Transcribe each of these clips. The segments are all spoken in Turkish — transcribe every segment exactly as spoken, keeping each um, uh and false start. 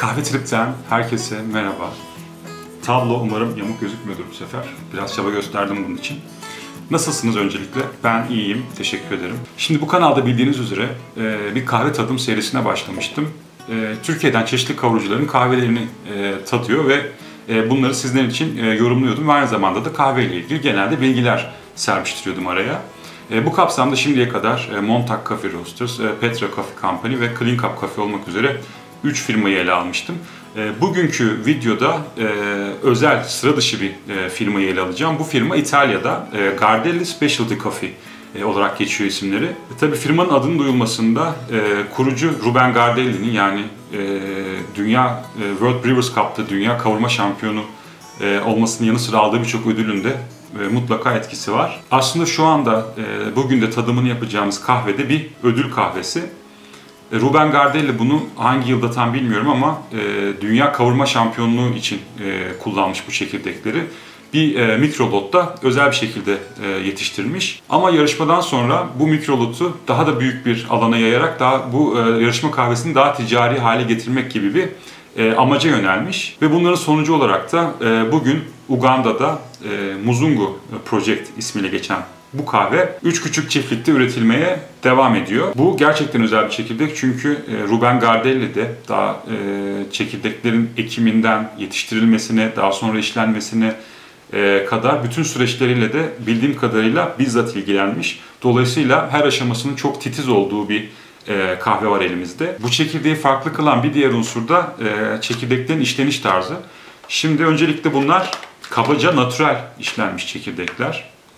Kahve Trip'ten herkese merhaba. Tablo umarım yamuk gözükmüyordur bu sefer. Biraz çaba gösterdim bunun için. Nasılsınız öncelikle? Ben iyiyim, teşekkür ederim. Şimdi bu kanalda bildiğiniz üzere bir kahve tadım serisine başlamıştım. Türkiye'den çeşitli kavurucuların kahvelerini tadıyor ve bunları sizler için yorumluyordum ve aynı zamanda da kahveyle ilgili genelde bilgiler serpiştiriyordum araya. Bu kapsamda şimdiye kadar Montauk Coffee Roasters, Petra Coffee Company ve Clean Cup Coffee olmak üzere üç firmayı ele almıştım. Bugünkü videoda özel, sıra dışı bir firmayı ele alacağım. Bu firma İtalya'da Gardelli Specialty Coffee olarak geçiyor isimleri. Tabii firmanın adının duyulmasında kurucu Ruben Gardelli'nin, yani Dünya World Brewers Cup'ta Dünya Kavurma Şampiyonu olmasının yanı sıra aldığı birçok ödülün de mutlaka etkisi var. Aslında şu anda bugün de tadımını yapacağımız kahvede bir ödül kahvesi. Ruben Gardelli bunu hangi yılda tam bilmiyorum ama e, Dünya Kavurma Şampiyonluğu için e, kullanmış bu çekirdekleri. Bir e, mikrolotta özel bir şekilde e, yetiştirmiş. Ama yarışmadan sonra bu mikrolotu daha da büyük bir alana yayarak daha bu e, yarışma kahvesini daha ticari hale getirmek gibi bir e, amaca yönelmiş. Ve bunların sonucu olarak da e, bugün Uganda'da e, Muzungu Project ismiyle geçen bu kahve üç küçük çiftlikte üretilmeye devam ediyor. Bu gerçekten özel bir çekirdek çünkü Ruben Gardelli de daha çekirdeklerin ekiminden yetiştirilmesine, daha sonra işlenmesine kadar bütün süreçleriyle de bildiğim kadarıyla bizzat ilgilenmiş. Dolayısıyla her aşamasının çok titiz olduğu bir kahve var elimizde. Bu çekirdeği farklı kılan bir diğer unsur da çekirdeklerin işleniş tarzı. Şimdi öncelikle bunlar kabaca natürel işlenmiş çekirdekler. Ee,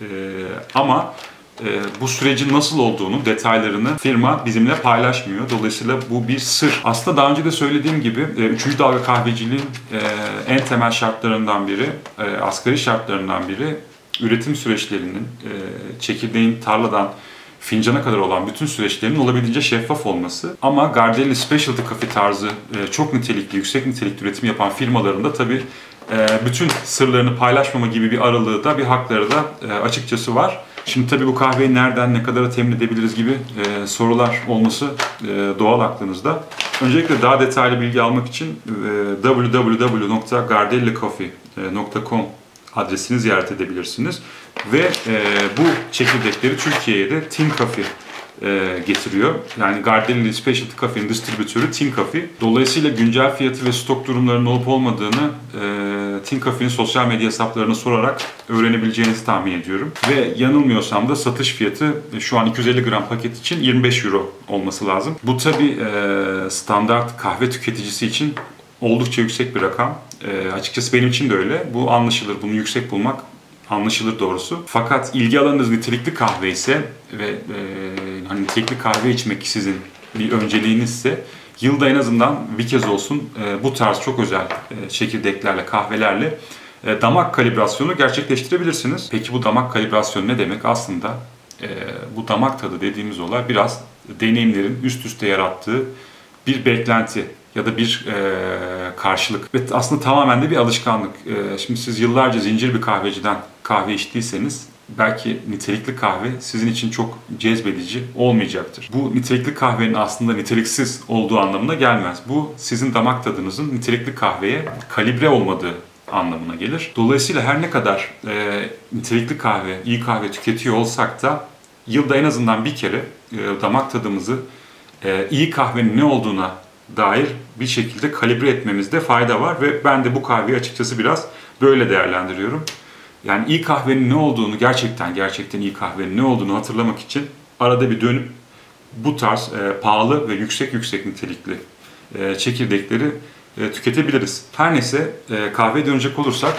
ama e, bu sürecin nasıl olduğunu, detaylarını firma bizimle paylaşmıyor. Dolayısıyla bu bir sır. Aslında daha önce de söylediğim gibi e, üçüncü dalga kahveciliğin e, en temel şartlarından biri, e, asgari şartlarından biri üretim süreçlerinin, e, çekirdeğin tarladan fincana kadar olan bütün süreçlerin olabildiğince şeffaf olması. Ama Gardelli Specialty Coffee tarzı e, çok nitelikli, yüksek nitelikli üretim yapan firmalarında tabii bütün sırlarını paylaşmama gibi bir aralığı da, bir hakları da açıkçası var. Şimdi tabii bu kahveyi nereden, ne kadar temin edebiliriz gibi sorular olması doğal aklınızda. Öncelikle daha detaylı bilgi almak için double-u double-u double-u nokta gardelli coffee nokta com adresini ziyaret edebilirsiniz. Ve bu çekirdekleri Türkiye'ye de Tin Coffee getiriyor. Yani Gardelli Specialty Coffee'nin distribütörü Tin Coffee. Dolayısıyla güncel fiyatı ve stok durumlarının olup olmadığını e, Tin Coffee'nin sosyal medya hesaplarına sorarak öğrenebileceğinizi tahmin ediyorum. Ve yanılmıyorsam da satış fiyatı şu an iki yüz elli gram paket için yirmi beş euro olması lazım. Bu tabi e, standart kahve tüketicisi için oldukça yüksek bir rakam. E, açıkçası benim için de öyle. Bu anlaşılır. Bunu yüksek bulmak anlaşılır doğrusu. Fakat ilgi alanınız nitelikli kahve ise ve e, hani nitelikli kahve içmek sizin bir önceliğinizse yılda en azından bir kez olsun e, bu tarz çok özel e, çekirdeklerle, kahvelerle e, damak kalibrasyonu gerçekleştirebilirsiniz. Peki bu damak kalibrasyonu ne demek? Aslında e, bu damak tadı dediğimiz olay biraz deneyimlerin üst üste yarattığı bir beklenti ya da bir e, karşılık. Ve aslında tamamen de bir alışkanlık. E, şimdi siz yıllarca zincir bir kahveciden kahve içtiyseniz belki nitelikli kahve sizin için çok cezbedici olmayacaktır. Bu nitelikli kahvenin aslında niteliksiz olduğu anlamına gelmez. Bu sizin damak tadınızın nitelikli kahveye kalibre olmadığı anlamına gelir. Dolayısıyla her ne kadar e, nitelikli kahve, iyi kahve tüketiyor olsak da yılda en azından bir kere e, damak tadımızı e, iyi kahvenin ne olduğuna dair bir şekilde kalibre etmemizde fayda var ve ben de bu kahveyi açıkçası biraz böyle değerlendiriyorum. Yani iyi kahvenin ne olduğunu, gerçekten gerçekten iyi kahvenin ne olduğunu hatırlamak için arada bir dönüp bu tarz e, pahalı ve yüksek yüksek nitelikli e, çekirdekleri e, tüketebiliriz. Her neyse e, kahveye dönecek olursak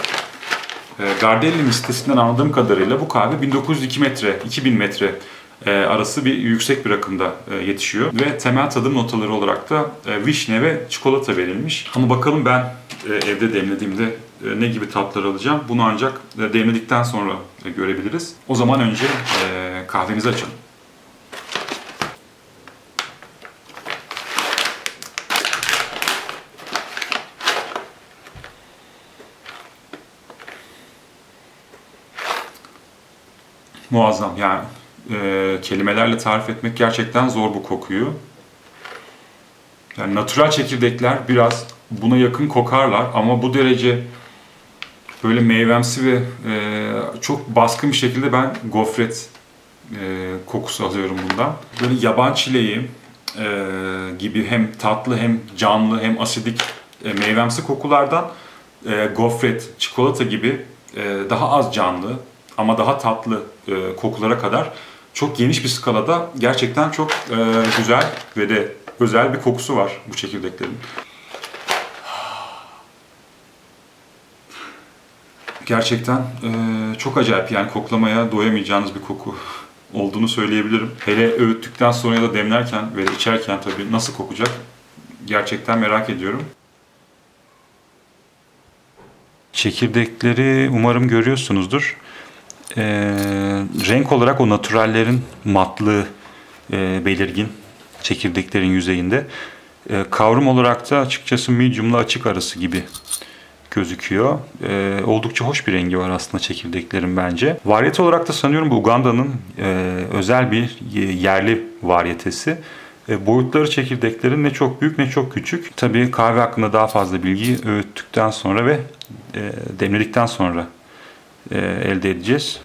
e, Gardelli'nin sitesinden anladığım kadarıyla bu kahve bin dokuz yüz iki metre, iki bin metre E, arası bir yüksek bir rakımda e, yetişiyor ve temel tadım notaları olarak da e, vişne ve çikolata verilmiş. Ama bakalım ben e, evde demlediğimde e, ne gibi tatlar alacağım. Bunu ancak e, demledikten sonra e, görebiliriz. O zaman önce e, kahvemizi açalım. Muazzam yani. E, kelimelerle tarif etmek gerçekten zor bu kokuyu. Yani natural çekirdekler biraz buna yakın kokarlar ama bu derece böyle meyvemsi ve e, çok baskın bir şekilde ben gofret e, kokusu alıyorum bundan. Böyle yaban çileği e, gibi hem tatlı hem canlı hem asidik e, meyvemsi kokulardan e, gofret, çikolata gibi e, daha az canlı ama daha tatlı e, kokulara kadar çok geniş bir skalada gerçekten çok e, güzel ve de özel bir kokusu var bu çekirdeklerin. Gerçekten e, çok acayip, yani koklamaya doyamayacağınız bir koku olduğunu söyleyebilirim. Hele öğüttükten sonra ya da demlerken ve içerken tabii nasıl kokacak gerçekten merak ediyorum. Çekirdekleri umarım görüyorsunuzdur. E, renk olarak o natürellerin matlığı e, belirgin çekirdeklerin yüzeyinde. E, kavram olarak da açıkçası medium'la açık arası gibi gözüküyor. Ee, oldukça hoş bir rengi var aslında çekirdeklerin bence. Varyete olarak da sanıyorum bu Uganda'nın e, özel bir yerli varyetesi. E, boyutları çekirdeklerin ne çok büyük ne çok küçük. Tabii kahve hakkında daha fazla bilgiyi öğüttükten sonra ve e, demledikten sonra e, elde edeceğiz.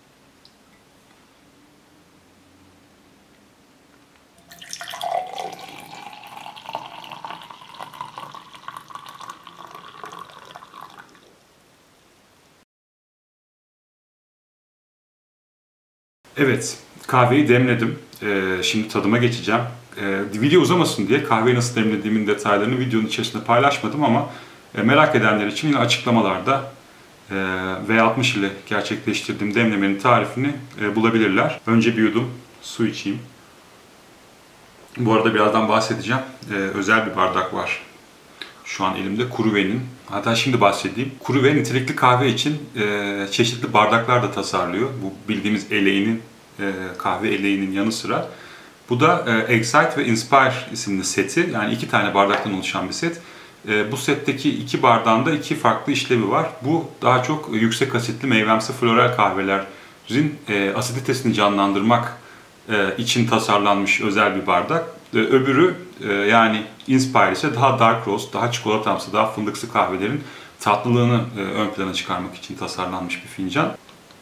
Evet, kahveyi demledim. Ee, şimdi tadıma geçeceğim. Ee, video uzamasın diye kahveyi nasıl demlediğimin detaylarını videonun içerisinde paylaşmadım ama e, merak edenler için yine açıklamalarda e, V altmış ile gerçekleştirdiğim demlemenin tarifini e, bulabilirler. Önce bir yudum su içeyim. Bu arada birazdan bahsedeceğim. Ee, özel bir bardak var. Şu an elimde Kuruve'nin. Hatta şimdi bahsedeyim. Kuruve nitelikli kahve için e, çeşitli bardaklar da tasarlıyor. Bu bildiğimiz eleğinin, e, kahve eleğinin yanı sıra. Bu da e, Excite ve Inspire isimli seti. Yani iki tane bardaktan oluşan bir set. E, bu setteki iki bardağında iki farklı işlevi var. Bu daha çok yüksek asitli meyvemsi floral kahvelerin e, asiditesini canlandırmak e, için tasarlanmış özel bir bardak. Öbürü yani Inspire ise daha dark roast, daha çikolatamsı, daha fındıksı kahvelerin tatlılığını ön plana çıkarmak için tasarlanmış bir fincan.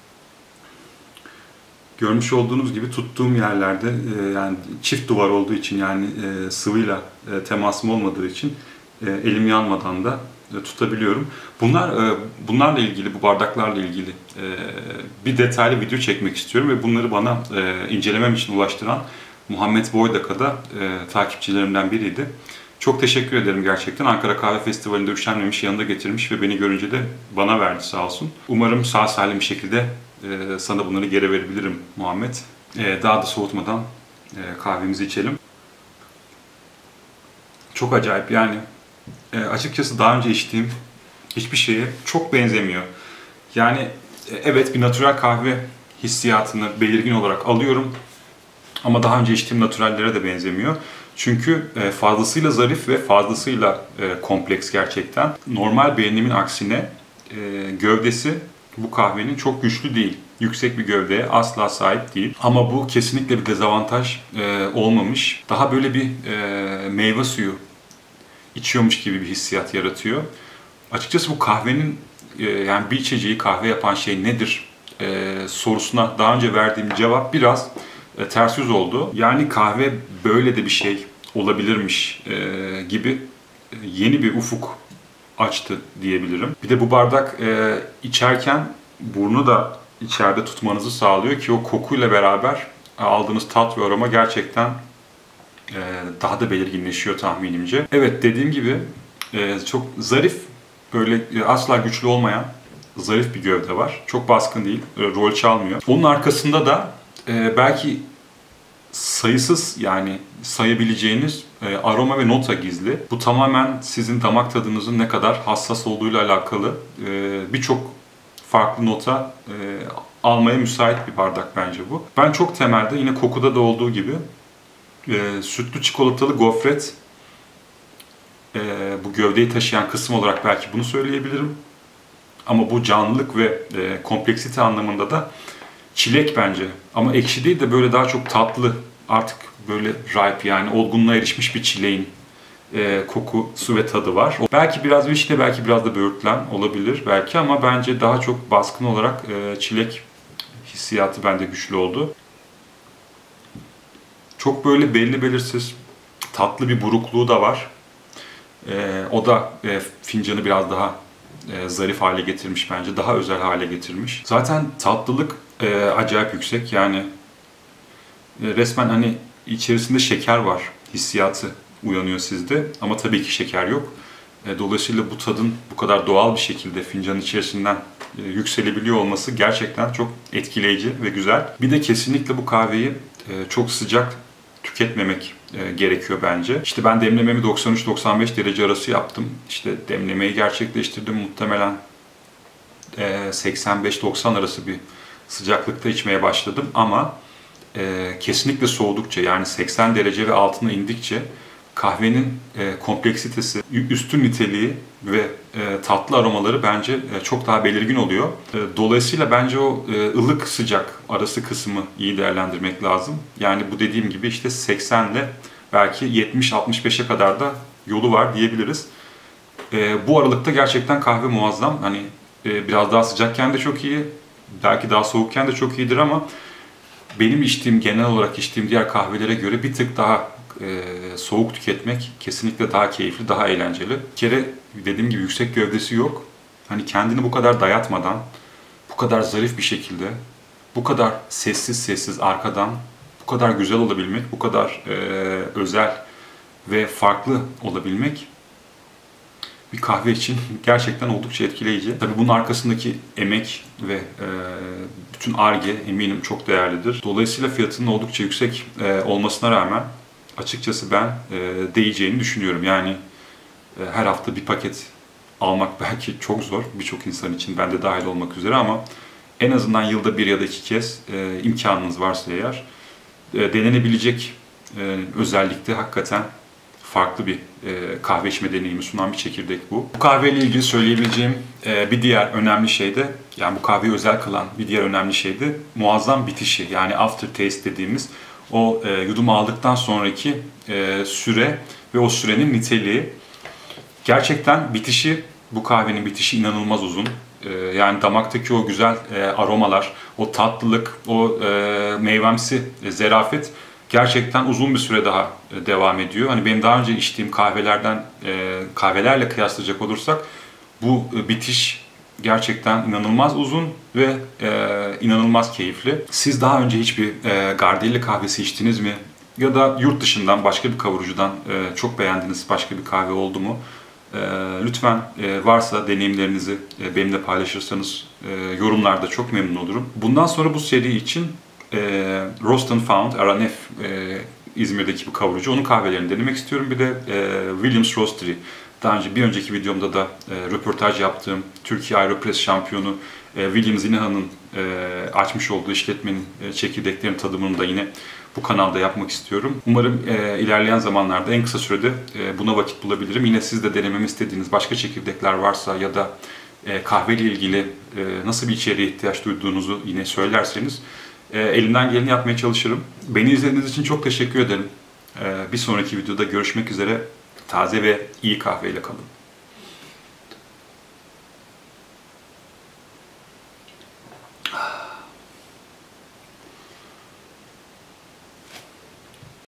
Görmüş olduğunuz gibi tuttuğum yerlerde yani çift duvar olduğu için, yani sıvıyla temasım olmadığı için elim yanmadan da tutabiliyorum. Bunlar bunlarla ilgili, bu bardaklarla ilgili bir detaylı video çekmek istiyorum ve bunları bana incelemem için ulaştıran Muhammed Boydak'a e, takipçilerimden biriydi. Çok teşekkür ederim gerçekten. Ankara Kahve Festivali'nde üşenmemiş, yanında getirmiş ve beni görünce de bana verdi sağ olsun. Umarım sağ salim bir şekilde e, sana bunları geri verebilirim Muhammed. E, daha da soğutmadan e, kahvemizi içelim. Çok acayip, yani e, açıkçası daha önce içtiğim hiçbir şeye çok benzemiyor. Yani e, evet, bir natürel kahve hissiyatını belirgin olarak alıyorum. Ama daha önce içtiğim natürellere de benzemiyor. Çünkü fazlasıyla zarif ve fazlasıyla kompleks gerçekten. Normal beğenimin aksine gövdesi bu kahvenin çok güçlü değil. Yüksek bir gövdeye asla sahip değil. Ama bu kesinlikle bir dezavantaj olmamış. Daha böyle bir meyve suyu içiyormuş gibi bir hissiyat yaratıyor. Açıkçası bu kahvenin, yani bir içeceği kahve yapan şey nedir sorusuna daha önce verdiğim cevap biraz E, ters yüz oldu. Yani kahve böyle de bir şey olabilirmiş e, gibi e, yeni bir ufuk açtı diyebilirim. Bir de bu bardak e, içerken burnu da içeride tutmanızı sağlıyor ki o kokuyla beraber aldığınız tat ve aroma gerçekten e, daha da belirginleşiyor tahminimce. Evet, dediğim gibi e, çok zarif, böyle e, asla güçlü olmayan zarif bir gövde var. Çok baskın değil, e, rol çalmıyor. Onun arkasında da Ee, belki sayısız, yani sayabileceğiniz e, aroma ve nota gizli. Bu tamamen sizin damak tadınızın ne kadar hassas olduğuyla alakalı. E, Birçok farklı nota e, almaya müsait bir bardak bence bu. Ben çok temelde, yine kokuda da olduğu gibi e, sütlü çikolatalı gofret, e, bu gövdeyi taşıyan kısım olarak belki bunu söyleyebilirim. Ama bu canlılık ve e, kompleksite anlamında da çilek bence. Ama ekşi değil de böyle daha çok tatlı, artık böyle ripe, yani olgunluğa erişmiş bir çileğin e, koku, su ve tadı var. O, belki biraz vişne, belki biraz da böğürtlen olabilir belki ama bence daha çok baskın olarak e, çilek hissiyatı bende güçlü oldu. Çok böyle belli belirsiz tatlı bir burukluğu da var. E, o da e, fincanı biraz daha e, zarif hale getirmiş bence. Daha özel hale getirmiş. Zaten tatlılık e, acayip yüksek. Yani e, resmen hani içerisinde şeker var hissiyatı uyanıyor sizde. Ama tabii ki şeker yok. E, dolayısıyla bu tadın bu kadar doğal bir şekilde fincanın içerisinden e, yükselebiliyor olması gerçekten çok etkileyici ve güzel. Bir de kesinlikle bu kahveyi e, çok sıcak tüketmemek e, gerekiyor bence. İşte ben demlememi doksan üç doksan beş derece arası yaptım. İşte demlemeyi gerçekleştirdim. Muhtemelen e, seksen beş doksan arası bir sıcaklıkta içmeye başladım. Ama e, kesinlikle soğudukça, yani seksen derece ve altına indikçe kahvenin e, kompleksitesi, üstün niteliği ve e, tatlı aromaları bence e, çok daha belirgin oluyor. E, dolayısıyla bence o e, ılık sıcak arası kısmı iyi değerlendirmek lazım. Yani bu dediğim gibi işte seksen ile belki yetmiş altmış beşe kadar da yolu var diyebiliriz. E, bu aralıkta gerçekten kahve muazzam. Hani e, biraz daha sıcakken de çok iyi, belki daha soğukken de çok iyidir ama benim içtiğim, genel olarak içtiğim diğer kahvelere göre bir tık daha e, soğuk tüketmek kesinlikle daha keyifli, daha eğlenceli. Bir kere dediğim gibi yüksek gövdesi yok. Hani kendini bu kadar dayatmadan, bu kadar zarif bir şekilde, bu kadar sessiz sessiz arkadan, bu kadar güzel olabilmek, bu kadar e, özel ve farklı olabilmek bir kahve için gerçekten oldukça etkileyici. Tabii bunun arkasındaki emek ve e, bütün Ar-Ge eminim çok değerlidir. Dolayısıyla fiyatının oldukça yüksek e, olmasına rağmen açıkçası ben e, değeceğini düşünüyorum. Yani e, her hafta bir paket almak belki çok zor birçok insan için, ben de dahil olmak üzere, ama en azından yılda bir ya da iki kez e, imkanınız varsa eğer e, denenebilecek e, özellikle hakikaten farklı bir e, kahve içme deneyimi sunan bir çekirdek bu. Bu kahveyle ilgili söyleyebileceğim e, bir diğer önemli şey de, yani bu kahveyi özel kılan bir diğer önemli şey de muazzam bitişi. Yani aftertaste dediğimiz o e, yudum aldıktan sonraki e, süre ve o sürenin niteliği. Gerçekten bitişi, bu kahvenin bitişi inanılmaz uzun. E, yani damaktaki o güzel e, aromalar, o tatlılık, o e, meyvemsi e, zerafet gerçekten uzun bir süre daha devam ediyor. Hani benim daha önce içtiğim kahvelerden, kahvelerle kıyaslayacak olursak bu bitiş gerçekten inanılmaz uzun ve inanılmaz keyifli. Siz daha önce hiçbir Gardelli kahvesi içtiniz mi? Ya da yurt dışından başka bir kavurucudan çok beğendiğiniz başka bir kahve oldu mu? Lütfen varsa deneyimlerinizi benimle paylaşırsanız yorumlarda çok memnun olurum. Bundan sonra bu seri için E, Roast and Found, R N F e, İzmir'deki bir kavurucu. Onun kahvelerini denemek istiyorum. Bir de e, Williams Roastery. Daha önce bir önceki videomda da e, röportaj yaptığım Türkiye Aeropress şampiyonu e, William Zinaha'nın e, açmış olduğu işletmenin e, çekirdeklerin tadımını da yine bu kanalda yapmak istiyorum. Umarım e, ilerleyen zamanlarda en kısa sürede e, buna vakit bulabilirim. Yine siz de denememi istediğiniz başka çekirdekler varsa ya da e, kahveyle ilgili e, nasıl bir içeriğe ihtiyaç duyduğunuzu yine söylerseniz elimden geleni yapmaya çalışırım. Beni izlediğiniz için çok teşekkür ederim. Bir sonraki videoda görüşmek üzere. Taze ve iyi kahveyle kalın.